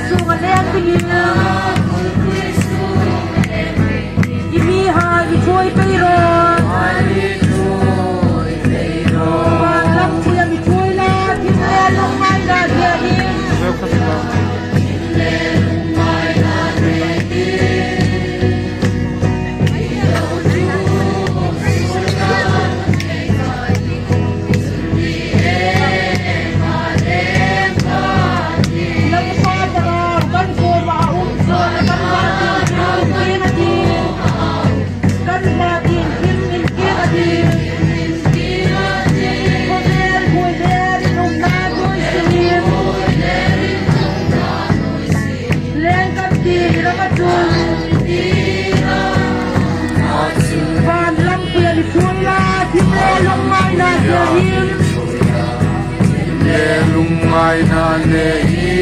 sunga len tingin Imi ha i trôi bay rồi Lam kuya mi trôi la Tim le lung mai la dia in Mai na nei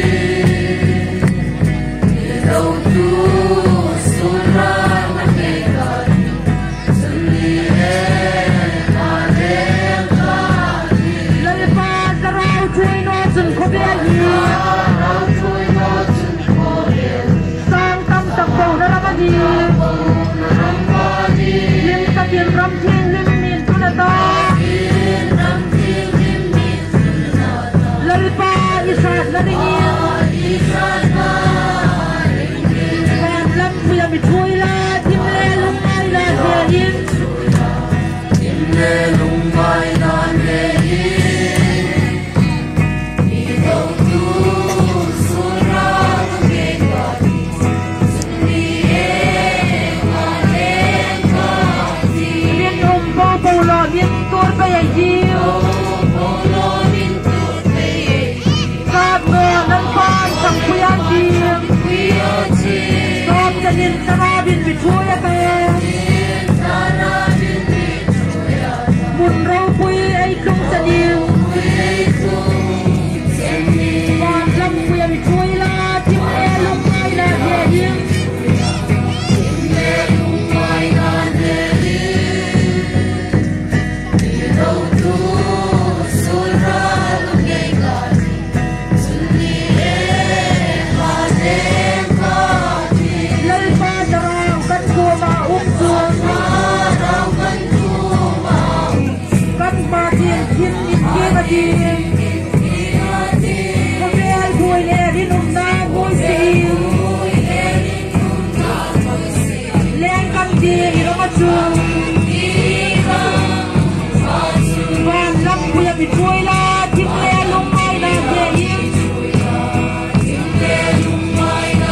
đâu tu sura na nei sali ma le ka le pa tarau chui no chun ko be yi sang tam tak bo na ra ni lim ka tin ram thin lim min tu na ta Lalpa isat na ringin Kaya lam kuya mithuy la Timle lumay la diyayin Timle lumay na nehin Ikaw tu sura Tumikat Sundiye Malen Kati Min umpo pula min tur kaya yiw Kuyan din, stop the din sarabin bituya kaya. Munraw kuy ay kung sa din. Paglam kuya bituya la, timlelong ay na diyayin. Ikaw tu sura lumikat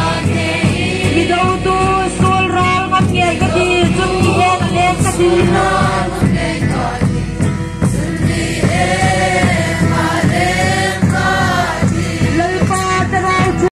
Tina